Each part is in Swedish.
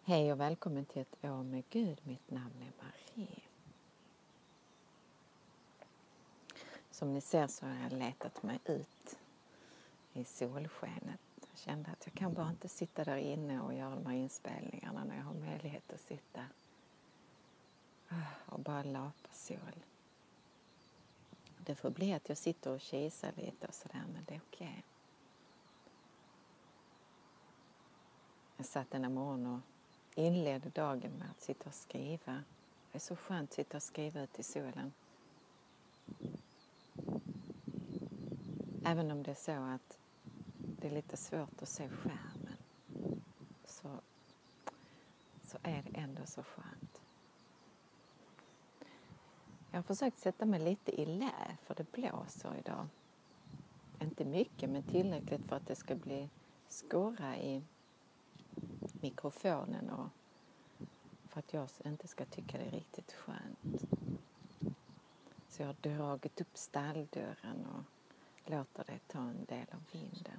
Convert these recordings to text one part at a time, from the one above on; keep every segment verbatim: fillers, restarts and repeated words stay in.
Hej och välkommen till ett år med Gud. Mitt namn är Marie. Som ni ser så har jag letat mig ut i solskenet. Jag kände att jag kan bara inte sitta där inne och göra de här inspelningarna när jag har möjlighet att sitta och bara lapa sol. Det får bli att jag sitter och kisar lite och sådär, men det är okej. Okay. Jag satt den här morgonen och inledde dagen med att sitta och skriva. Det är så skönt att sitta och skriva ut i solen. Även om det är så att det är lite svårt att se skärmen så, så är det ändå så skönt. Jag har försökt sätta mig lite i lä för det blåser idag. Inte mycket, men tillräckligt för att det ska bli skorra i mikrofonen och för att jag inte ska tycka det är riktigt skönt. Så jag har dragit upp stalldörren och låter det ta en del av vinden.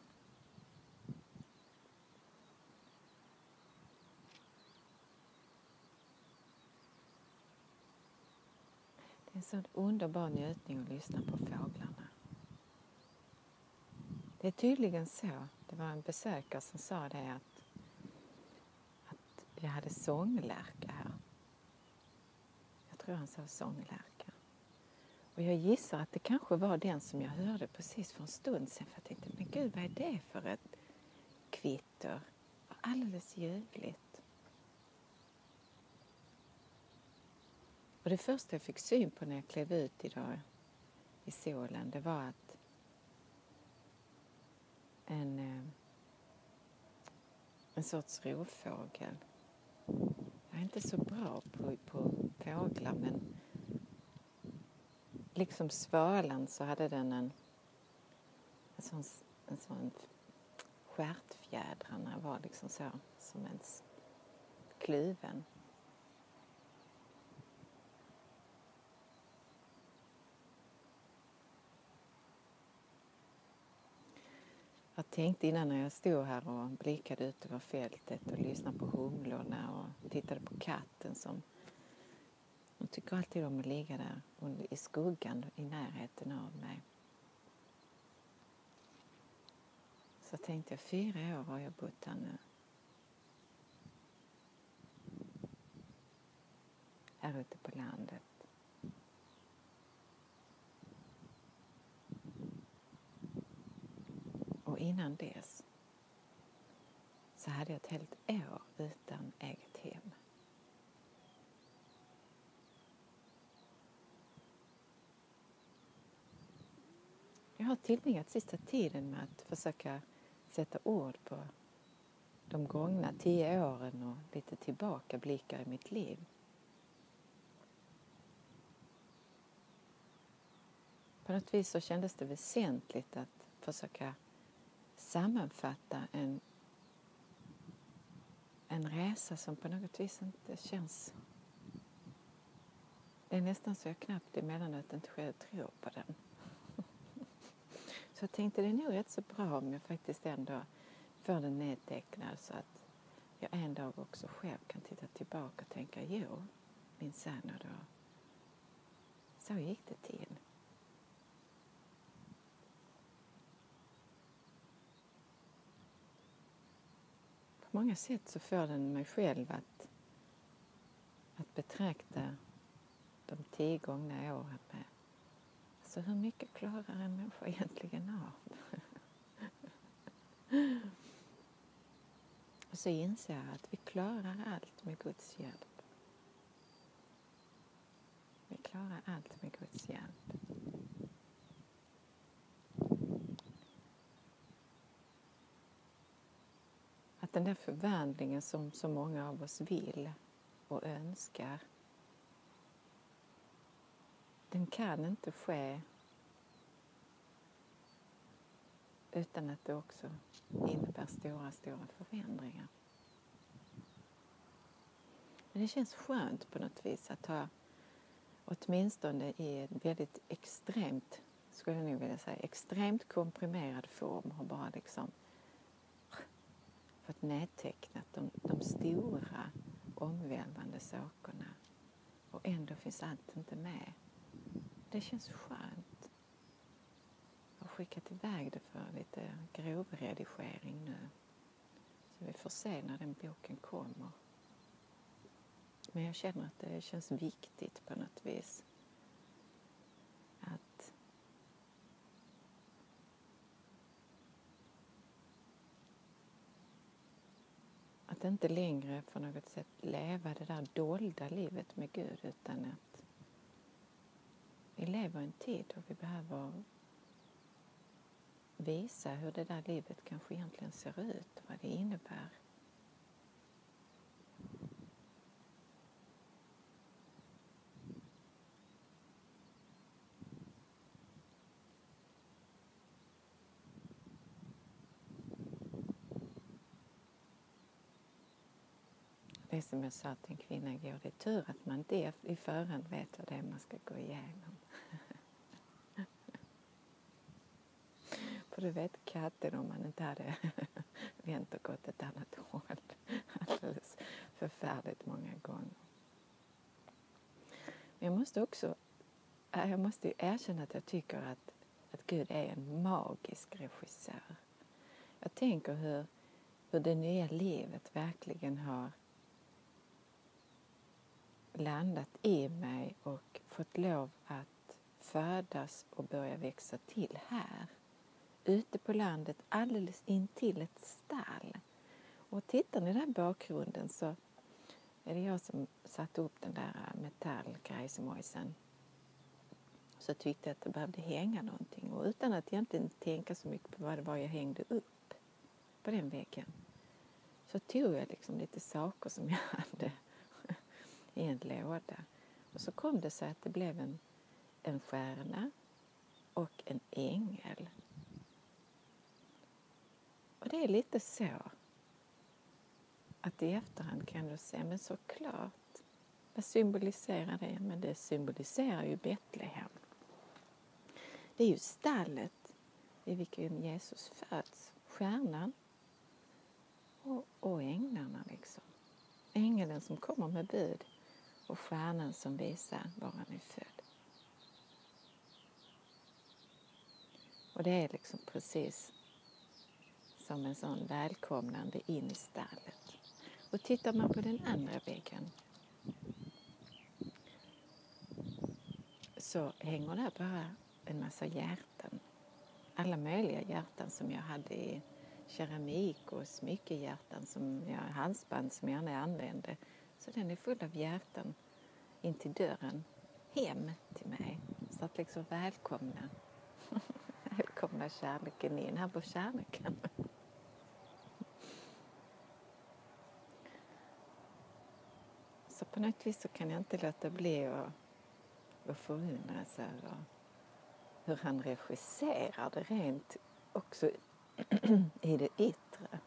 Det är en sån underbar njutning att lyssna på fåglarna. Det är tydligen så. Det var en besökare som sa det att, att jag hade sånglärka här. Jag tror han sa sånglärka. Och jag gissar att det kanske var den som jag hörde precis för en stund sedan. För jag tänkte, men gud, vad är det för ett kvitter? Det var alldeles ljuvligt. Och det första jag fick syn på när jag klev ut idag i solen, det var att en, en sorts rovfågel. Jag är inte så bra på, på fåglar, men liksom svalan så hade den en, en sån, en sån stjärtfjädrarna var liksom så som en kluven. Jag tänkte innan när jag stod här och blickade ut över fältet och lyssnade på humlorna och tittade på katten som hon tycker alltid om att ligga där i skuggan i närheten av mig. Så tänkte jag, fyra år har jag bott här nu. Här ute på landet. Och innan dess så hade jag ett helt år utan eget hem. Jag har tillbringat sista tiden med att försöka sätta ord på de gångna tio åren och lite tillbaka blickar i mitt liv. På något vis så kändes det väsentligt att försöka sammanfatta en, en resa som på något vis inte känns... Det är nästan så jag knappt emellanåt inte själv tror på den. Så jag tänkte det är nog rätt så bra om jag faktiskt ändå får den nedtecknad så att jag en dag också själv kan titta tillbaka och tänka, jo, minsann och då. Så gick det till. På många sätt så får den mig själv att, att betrakta de tio gångna åren med. Så hur mycket klarar en människa egentligen av? Och så inser jag att vi klarar allt med Guds hjälp. Vi klarar allt med Guds hjälp. Att den där förvandlingen som så många av oss vill och önskar, den kan inte ske utan att det också innebär stora, stora förändringar. Men det känns skönt på något vis att ha, åtminstone i en väldigt extremt, skulle jag nog vilja säga, extremt komprimerad form, har bara liksom fått nedtecknat de, de de stora, omvälvande sakerna. Och ändå finns allt inte med. Det känns skönt. Jag har skickat iväg det för lite grovredigering nu. Så vi får se när den boken kommer. Men jag känner att det känns viktigt på något vis. Att Att inte längre på något sätt leva det där dolda livet med Gud, utan att vi lever en tid och vi behöver visa hur det där livet kanske egentligen ser ut, vad det innebär. Det är som jag sa till en kvinna igår, det är tur att man inte i förhand vet vad det är man ska gå igenom. För du vet katten om man inte hade vänt och gått ett annat håll alldeles förfärligt många gånger. Men jag måste också jag måste erkänna att jag tycker att, att Gud är en magisk regissör. Jag tänker hur, hur det nya livet verkligen har landat i mig och fått lov att födas och börja växa till här. Ute på landet, alldeles intill ett stall. Och tittar ni där i bakgrunden så är det jag som satt upp den där metallgrejsmojsen. Så tyckte jag att det behövde hänga någonting. Och utan att egentligen tänka så mycket på vad det var jag hängde upp på den väggen, så tog jag liksom lite saker som jag hade i en låda. Och så kom det så att det blev en, en stjärna och en ängel. Och det är lite så att i efterhand kan du se, men såklart, vad symboliserar det? Men det symboliserar ju Betlehem. Det är ju stallet i vilken Jesus föds. Stjärnan och, och änglarna liksom. Ängeln som kommer med bud och stjärnan som visar var han är född. Och det är liksom precis som en sån välkomnande in i stallet. Och tittar man på den andra väggen så hänger där bara en massa hjärtan. Alla möjliga hjärtan som jag hade i keramik och smyckehjärtan, som jag, halsband som jag gärna använde. Så den är full av hjärtan in till dörren, hem till mig. Så att liksom välkomna, välkomna kärleken in. Här på kärleken. Så på något vis så kan jag inte låta bli att, att förundras över hur han regisserar det rent också i det yttre.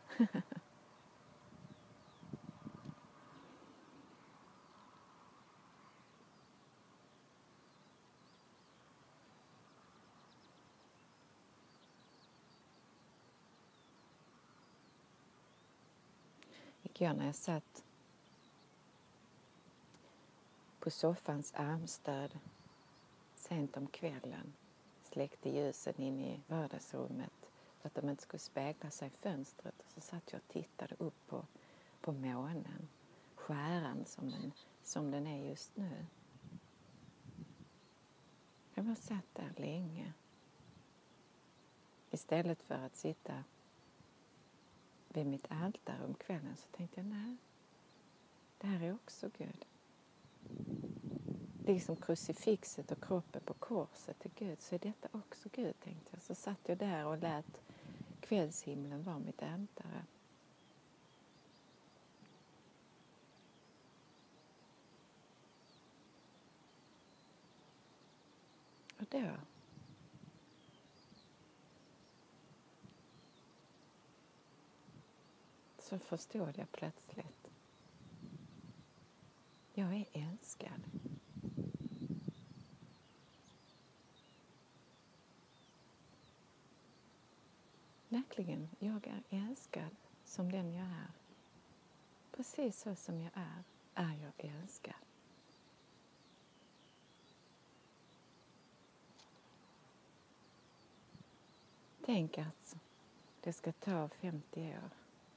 Igår när jag satt på soffans armstöd sent om kvällen, släckte ljusen in i vardagsrummet för att de inte skulle spegla sig i fönstret. Och så satt jag och tittade upp på, på månen, skäran som den, som den är just nu. Jag var satt där länge. Istället för att sitta vid mitt altare om kvällen så tänkte jag, nej, det här är också Gud. Liksom krucifixet och kroppen på korset till Gud, så är detta också Gud, tänkte jag. Så satt jag där och lät kvällshimlen vara mitt altare. Och då så förstod jag plötsligt. Jag är älskad. Verkligen, jag är älskad som den jag är. precis så som jag är, är jag älskad. Tänk att det ska ta femtio år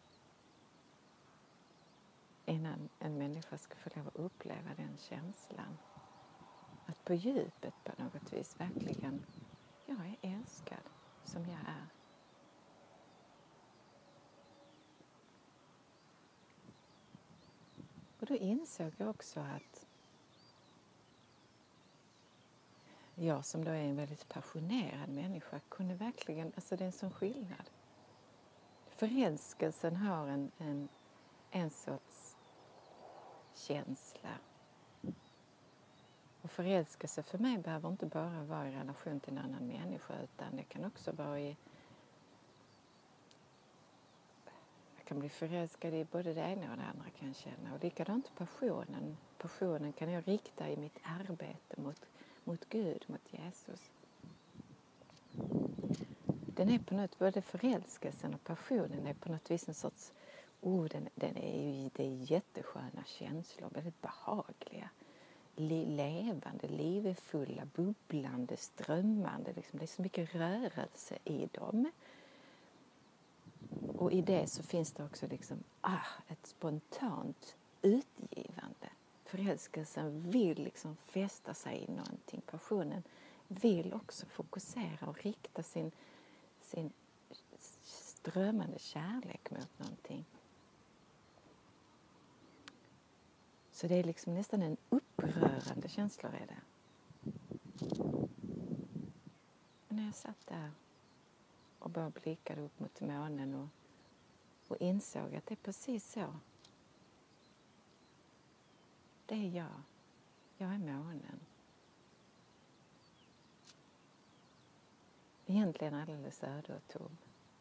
innan en människa ska få lov att uppleva den känslan. Att på djupet på något vis verkligen, jag är älskad som jag är. Och då insåg jag också att jag som då är en väldigt passionerad människa kunde verkligen, alltså det är en sån skillnad. Förälskelsen har en, en, en sorts känsla. Och förälskelse för mig behöver inte bara vara i relation till en annan människa, utan det kan också vara i... Jag kan bli förälskad i både det ena och det andra kan jag känna. Och likadant passionen. Passionen kan jag rikta i mitt arbete mot, mot Gud, mot Jesus. Den är på något, både förälskelsen och passionen är på något vis en sorts... Oh, den, den är ju, det är jättesköna känslor, väldigt behagliga. Levande, livefulla, bubblande, strömmande. Liksom. Det är så mycket rörelse i dem. Och i det så finns det också liksom, ah, ett spontant utgivande. Förälskelsen vill liksom fästa sig i någonting. Passionen vill också fokusera och rikta sin, sin strömmande kärlek mot någonting. Så det är liksom nästan en upprörande känsla är det. Och när jag satt där och bara blickade upp mot månen och, och insåg att det är precis så. Det är jag. Jag är månen. Egentligen alldeles öde och tom.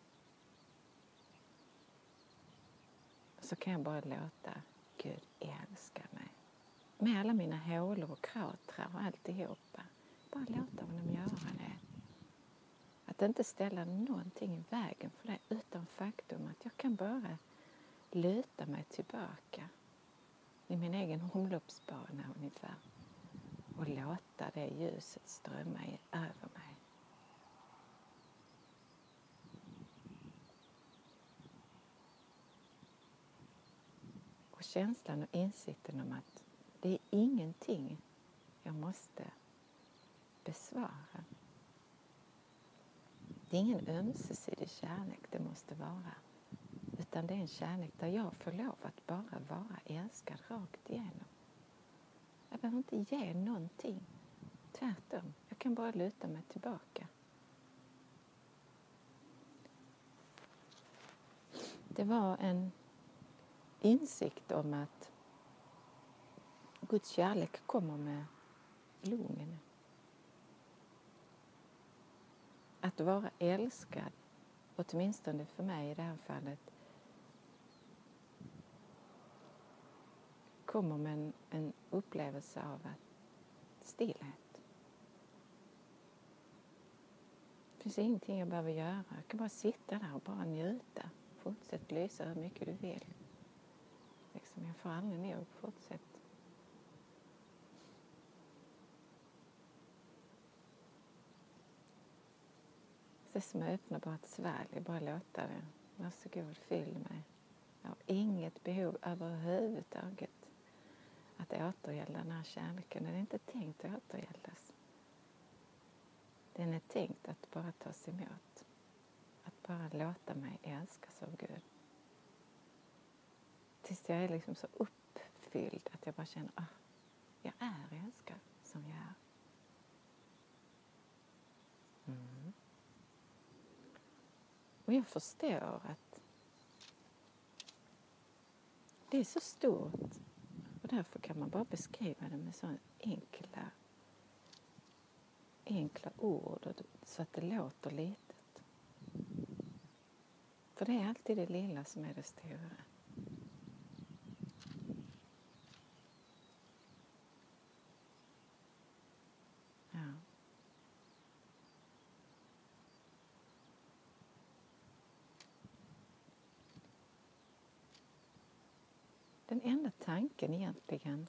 Och så kan jag bara låta Gud älska mig. Med alla mina hålor och kratrar och alltihopa. Bara låta honom göra det. Att inte ställa någonting i vägen för det utan faktum att jag kan bara luta mig tillbaka i min egen omloppsbana ungefär och låta det ljuset strömma över mig. Och känslan och insikten om att det är ingenting jag måste besvara. Det är ingen ömsesidig kärlek det måste vara. Utan det är en kärlek där jag får lov att bara vara älskad rakt igenom. Jag behöver inte ge någonting. Tvärtom. Jag kan bara luta mig tillbaka. Det var en insikt om att Guds kärlek kommer med lugn. Att vara älskad, åtminstone för mig i det här fallet, kommer med en, en upplevelse av att stillhet. Det finns ingenting jag behöver göra. Jag kan bara sitta där och bara njuta. Fortsätt lysa hur mycket du vill. Liksom, jag får aldrig nog. Fortsätt. Det är som att öppna bara ett svalg. Bara låta det. Varsågod, fyll mig. Jag har inget behov överhuvudtaget att återgälda den här kärleken. Den är inte tänkt att återgäldas. Den är tänkt att bara tas emot. Att bara låta mig älskas av Gud. Tills jag är liksom så uppfylld att jag bara känner att ah, jag är älskad som jag är. Mm. Och jag förstår att det är så stort. Och därför kan man bara beskriva det med så enkla, enkla ord så att det låter litet. För det är alltid det lilla som är det stora. Ja. den enda tanken egentligen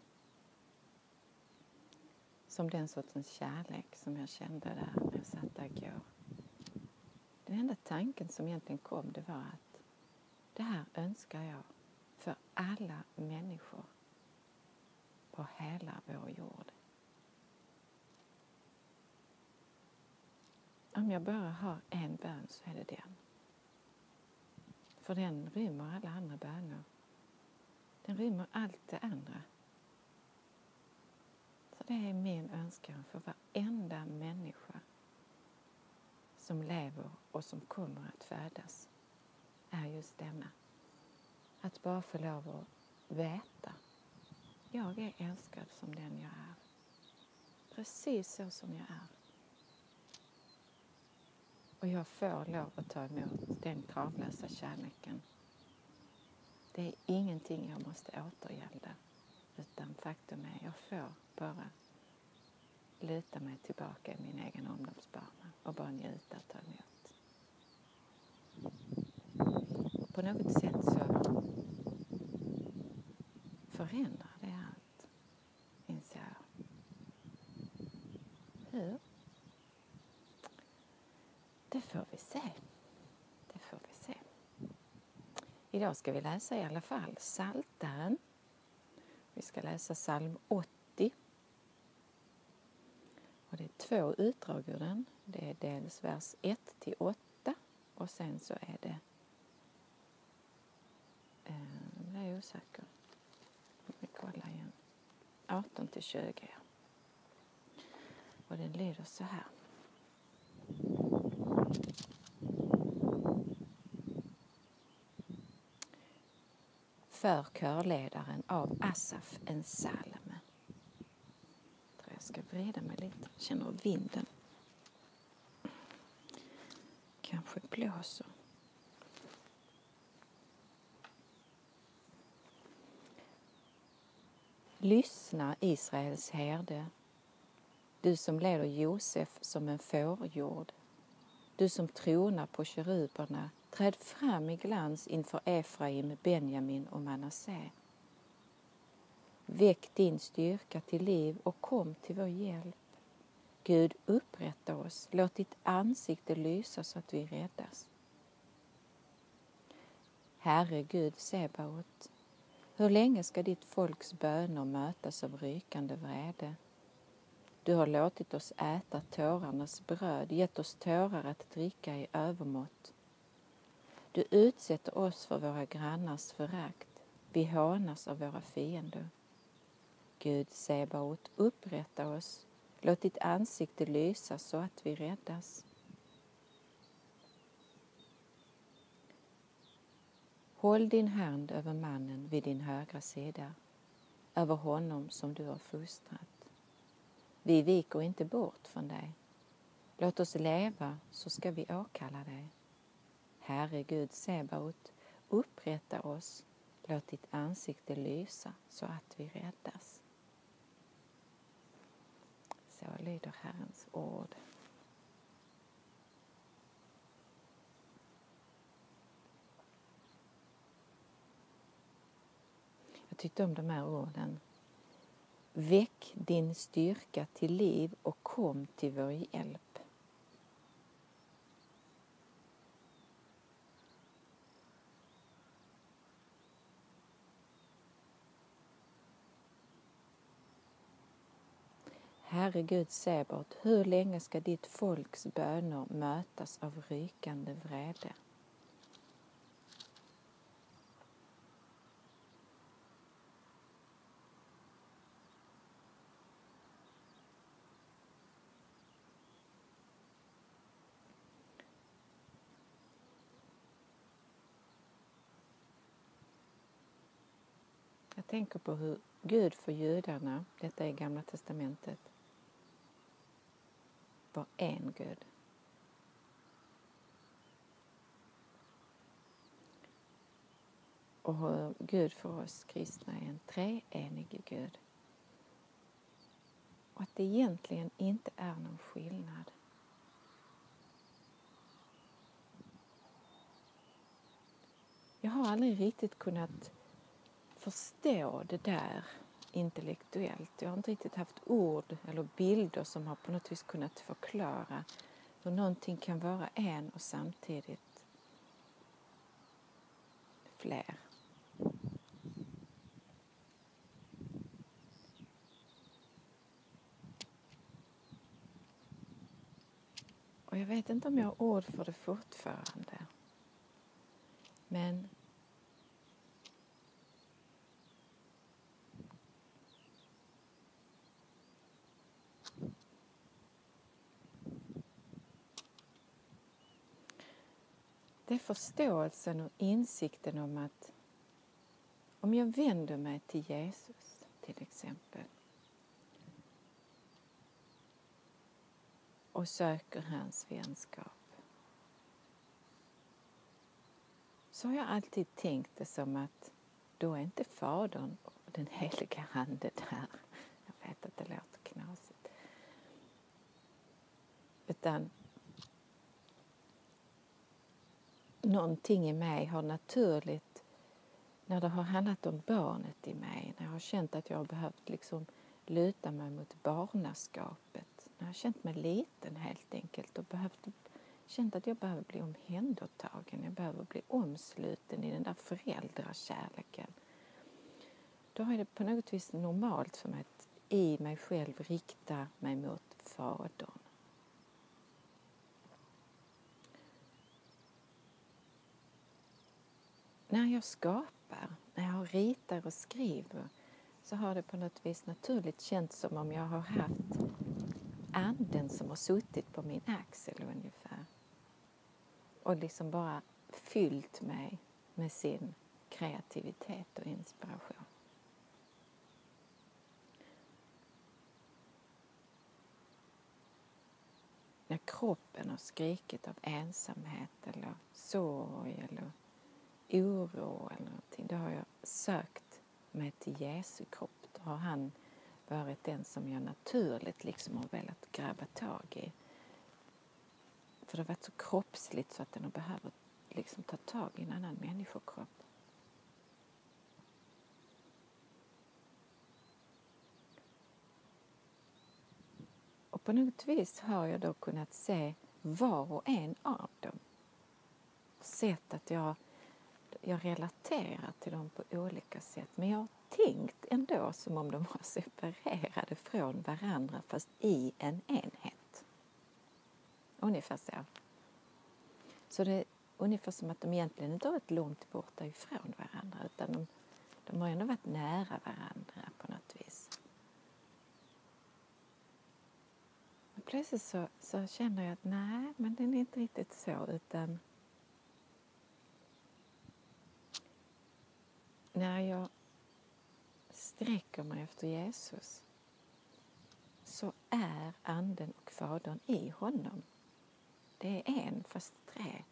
som den sortens kärlek som jag kände där när jag satt där igår. Den enda tanken som egentligen kom, det var att det här önskar jag för alla människor på hela vår jord. Om jag bara har en bön så är det den. För den rymmer alla andra böner. Den rymmer allt det andra. Så det är min önskan för varenda människa som lever och som kommer att födas. Är just denna. Att bara få lov att veta. Jag är älskad som den jag är. Precis så som jag är. Och jag får lov att ta emot den kravlösa kärleken. Det är ingenting jag måste återgälda. Utan faktum är, jag får bara luta mig tillbaka i min egen omloppsbana och bara njuta och ta emot. Och på något sätt så förändrar det allt, inser jag. Hur? Det får vi se. Det får vi se. Idag ska vi läsa i alla fall Psaltaren. Vi ska läsa psalm åttio. Och det är två utdrag ur den. Det är dels vers ett till åtta och sen så är det, eh, jag är osäker. Vi kollar igen. arton till tjugo. Och den lyder så här. För körledaren av Asaf en psalm. Jag tror jag ska vrida mig lite. Jag känner vinden. Kanske blåser. Lyssna, Israels herde. Du som leder Josef som en fårjord. Du som tronar på keruberna. Träd fram i glans inför Efraim, Benjamin och Manasse. Väck din styrka till liv och kom till vår hjälp. Gud, upprätta oss. Låt ditt ansikte lysa så att vi räddas. Herre Gud, Sebaot, hur länge ska ditt folks böner mötas av rykande vrede? Du har låtit oss äta tårarnas bröd, gett oss tårar att dricka i övermått. Du utsätter oss för våra grannars förakt. Vi hånas av våra fiender. Gud, Sebaot, upprätta oss. Låt ditt ansikte lysa så att vi räddas. Håll din hand över mannen vid din högra sida, över honom som du har fostrat. Vi viker inte bort från dig. Låt oss leva så ska vi åkalla dig. Herre Gud, Sebaot, upprätta oss. Låt ditt ansikte lysa så att vi räddas. Så lyder Herrens ord. Jag tyckte om de här orden. Väck din styrka till liv och kom till vår hjälp. Herre Gud, Sebaot, hur länge ska ditt folks böner mötas av rykande vrede? Jag tänker på hur Gud för judarna, detta är Gamla testamentet, var en Gud. Och hur Gud för oss kristna är en treenig Gud. Och att det egentligen inte är någon skillnad. Jag har aldrig riktigt kunnat förstå det där intellektuellt. Jag har inte riktigt haft ord eller bilder som har på något vis kunnat förklara hur någonting kan vara en och samtidigt fler. Och jag vet inte om jag har ord för det fortfarande. Men det är förståelsen och insikten om att om jag vänder mig till Jesus till exempel och söker hans vänskap, så har jag alltid tänkt det som att då är inte Fadern och den heliga Ande där. Jag vet att det låter knasigt. Utan någonting i mig har naturligt, när det har handlat om barnet i mig, när jag har känt att jag har behövt liksom luta mig mot barnaskapet, när jag har känt mig liten helt enkelt och behövt, känt att jag behöver bli omhändertagen, jag behöver bli omsluten i den där föräldrakärleken. Då är det på något vis normalt för mig att i mig själv rikta mig mot Fadern. När jag skapar, när jag ritar och skriver, så har det på något vis naturligt känts som om jag har haft anden som har suttit på min axel ungefär. Och liksom bara fyllt mig med sin kreativitet och inspiration. När kroppen har skrikit av ensamhet eller sorg eller oro eller någonting, då har jag sökt mig till Jesu kropp. Då har han varit den som jag naturligt liksom har velat gräva tag i. För det har varit så kroppsligt så att den har behövt liksom ta tag i en annan människokropp. Och på något vis har jag då kunnat se var och en av dem. Sett att jag, jag relaterar till dem på olika sätt. Men jag har tänkt ändå som om de var separerade från varandra fast i en enhet. Ungefär så. Så det är ungefär som att de egentligen inte har varit långt borta ifrån varandra, utan de, de har ändå varit nära varandra på något vis. Och plötsligt så, så känner jag att nej, men den är inte riktigt så, utan när jag sträcker mig efter Jesus så är anden och Fadern i honom. Det är en fast tre.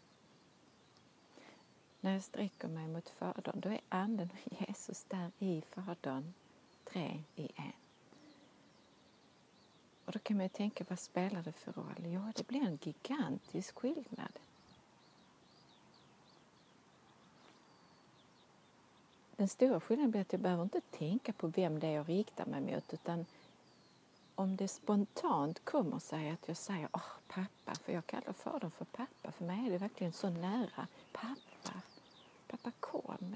När jag sträcker mig mot Fadern, då är anden och Jesus där i Fadern, tre i en. Och då kan man ju tänka, vad spelar det för roll? Ja, det blir en gigantisk skillnad. Den stora skillnaden blir att jag behöver inte tänka på vem det är jag riktar mig mot, utan om det spontant kommer sig att jag säger åh, pappa, för jag kallar Fadern för pappa. För mig är det verkligen så nära. Pappa, pappa kom.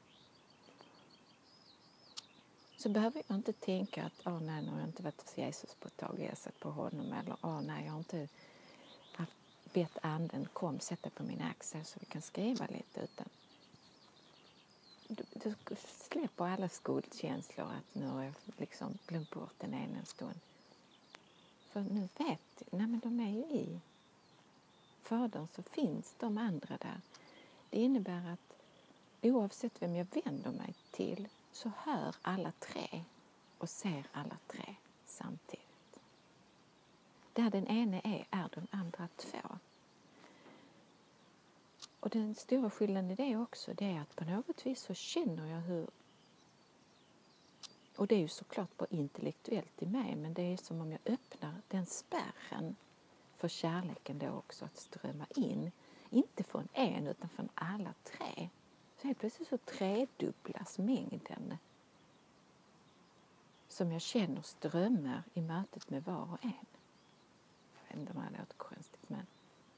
Så behöver jag inte tänka att åh nej, nu har jag inte varit hos Jesus på ett tag, jag har sett på honom. Eller åh nej, jag har inte haft bett anden, kom, sätt dig på min axel så vi kan skriva lite. Utan du, du släpper alla skuldkänslor att nu har jag liksom glömt bort den ena stund. För nu vet jag, nej men de är ju i Fadern, så finns de andra där. Det innebär att oavsett vem jag vänder mig till så hör alla tre och ser alla tre samtidigt. Där den ene är, är de andra två. Och den stora skillnaden i det också, det är att på något vis så känner jag hur, och det är ju såklart på intellektuellt i mig, men det är som om jag öppnar den spärren för kärleken då också att strömma in. Inte från en utan från alla tre. Så helt plötsligt så tredubblas mängden som jag känner strömmar i mötet med var och en. Jag vet inte om det låter konstigt, men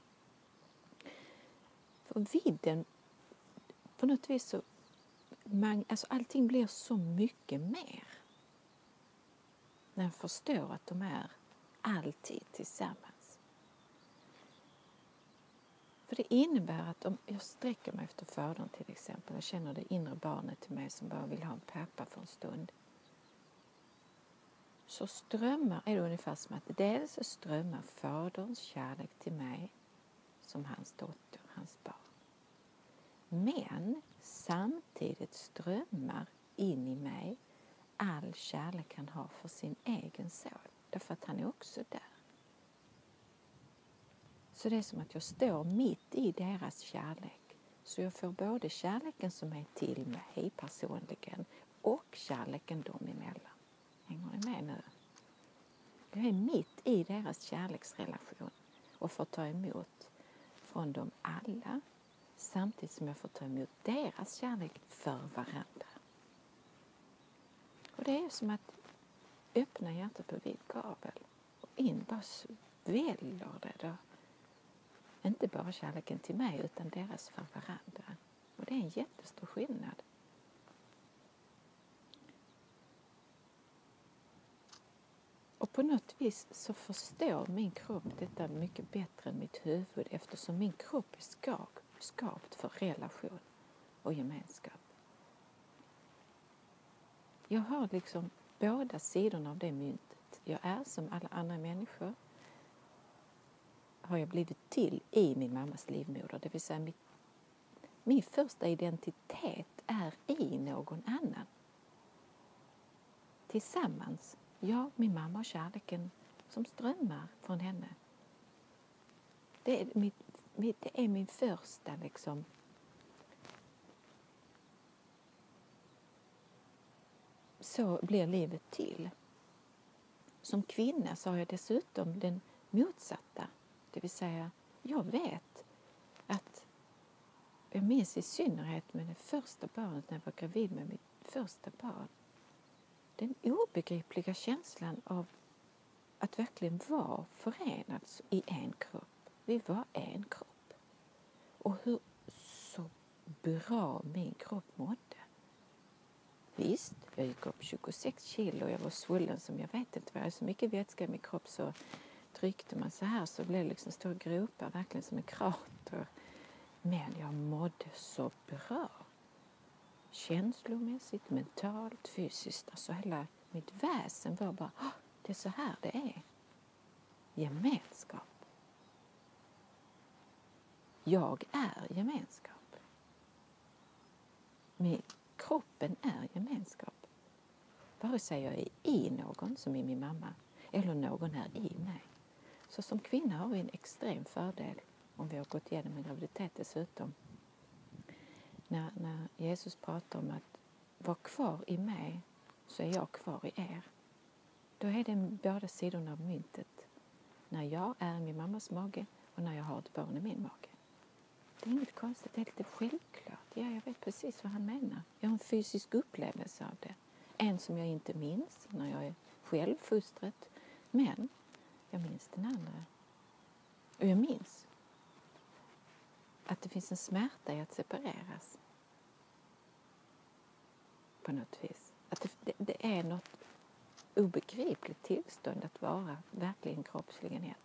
för vidden på något vis så man, alltså allting blir så mycket mer när jag förstår att de är alltid tillsammans. För det innebär att om jag sträcker mig efter fadern till exempel, jag känner det inre barnet till mig som bara vill ha en pappa för en stund, så strömmar, är det ungefär som att dels så strömmar faderns kärlek till mig som hans dotter, hans barn. Men samtidigt strömmar in i mig all kärlek han har för sin egen son. Därför att han är också där. Så det är som att jag står mitt i deras kärlek. Så jag får både kärleken som är till mig personligen och kärleken dem emellan. Hänger ni med nu? Jag är mitt i deras kärleksrelation och får ta emot från dem alla. Samtidigt som jag får ta emot deras kärlek för varandra. Och det är som att öppna hjärtat på vid gavel. Och in bara sväller det då. Inte bara kärleken till mig utan deras för varandra. Och det är en jättestor skillnad. Och på något vis så förstår min kropp detta mycket bättre än mitt huvud eftersom min kropp är skap, skapt för relation och gemenskap. Jag har liksom båda sidorna av det myntet. Jag är som alla andra människor. Har jag blivit till i min mammas livmoder. Det vill säga mitt, min första identitet är i någon annan. Tillsammans. Jag, min mamma och kärleken som strömmar från henne. Det är, mitt, mitt, det är min första liksom. Så blir livet till. Som kvinna så har jag dessutom den motsatta. Det vill säga, jag vet att jag minns i synnerhet med det första barnet när jag var gravid med mitt första barn. Den obegripliga känslan av att verkligen vara förenad i en kropp. Vi var en kropp. Och hur så bra min kropp mådde. Visst, jag gick upp tjugosex kilo och jag var svullen som jag vet inte. Det var så mycket vätska i min kropp så tryckte man så här så blev det liksom stora gropar, verkligen som en krater. Men jag mådde så bra. Känslomässigt, mentalt, fysiskt. Alltså hela mitt väsen var bara, oh, det är så här det är. Gemenskap. Jag är gemenskap. Min kroppen är gemenskap. Vare sig jag är i någon som är min mamma eller någon är i mig. Så som kvinna har vi en extrem fördel om vi har gått igenom en graviditet dessutom. När, när Jesus pratar om att vara kvar i mig så är jag kvar i er. Då är det båda sidorna av myntet. När jag är i min mammas mage och när jag har ett barn i min mage. Det är inget konstigt, det är lite självklart. Ja, jag vet precis vad han menar. Jag har en fysisk upplevelse av det. En som jag inte minns när jag är själv fostret. Men jag minns den andra. Och jag minns att det finns en smärta i att separeras. På något vis. Att det, det, det är något obegripligt tillstånd att vara verkligen kroppsligen ett.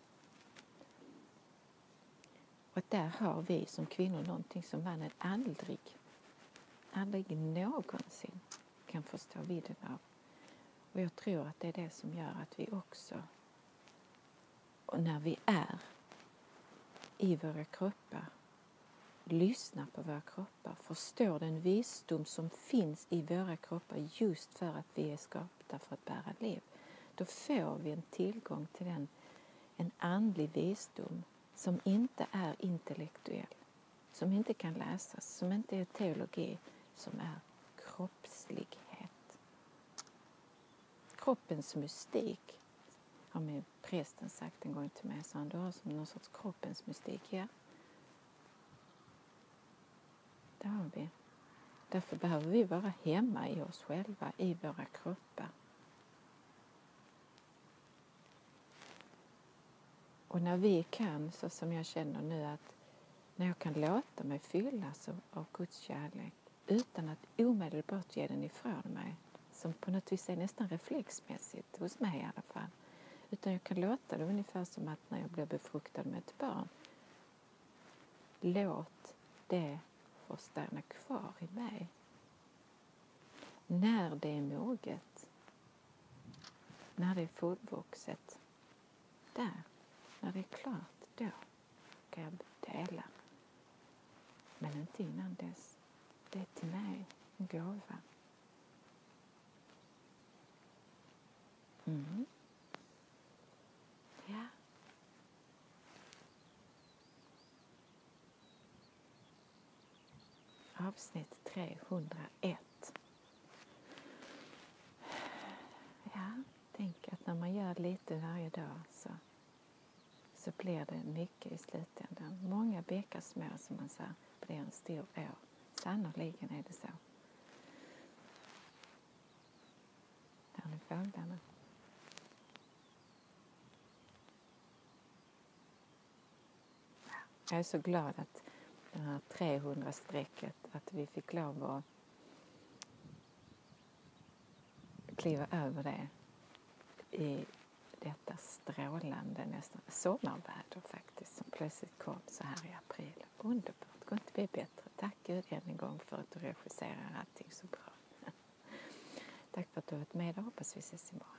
Och att där har vi som kvinnor någonting som mannen aldrig, aldrig någonsin kan förstå vidden av. Och jag tror att det är det som gör att vi också, och när vi är i våra kroppar, lyssnar på våra kroppar, förstår den visdom som finns i våra kroppar just för att vi är skapta för att bära liv. Då får vi en tillgång till den, en andlig visdom som inte är intellektuell, som inte kan läsas, som inte är teologi, som är kroppslighet. Kroppens mystik, har min prästen sagt en gång till mig, så han, du har som någon sorts kroppens mystik, ja. Det har vi. Därför behöver vi vara hemma i oss själva, i våra kroppar. Och när vi kan, så som jag känner nu, att när jag kan låta mig fyllas av Guds kärlek utan att omedelbart ge den ifrån mig, som på något vis är nästan reflexmässigt, hos mig i alla fall. Utan jag kan låta det ungefär som att när jag blir befruktad med ett barn. Låt det få stanna kvar i mig. När det är moget, när det är fullvuxet, där, när det är klart, då kan jag dela. Men inte innan dess. Det är till mig en gåva. Mm. Ja. Avsnitt trehundraett. Ja, tänk att när man gör lite varje dag så, så blir det mycket i slutändan. Många bäckar små, som man säger, blir en stor å. Sannoliken är det så. Där är fåglarna. Jag är så glad att det här trehundra-strecket, att vi fick lov att kliva över det i detta strålande nästan sommarväder faktiskt, som plötsligt kom så här i april. Underbart, kunde inte bli bättre. Tack Gud än en gång för att du regisserar allting så bra. Tack för att du har varit med och hoppas vi ses imorgon.